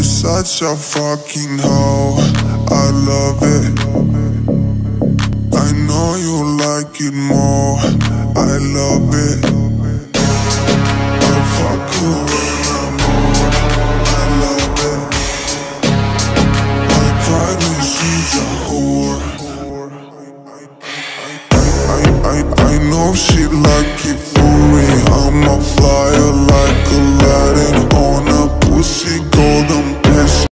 such a fucking hoe. I love it. I know you like it more. I love it. I fuck you when I'm bored. I love it. I cried when she's a whore. I know she like it for me. I'm a flyer like Aladdin on a pussy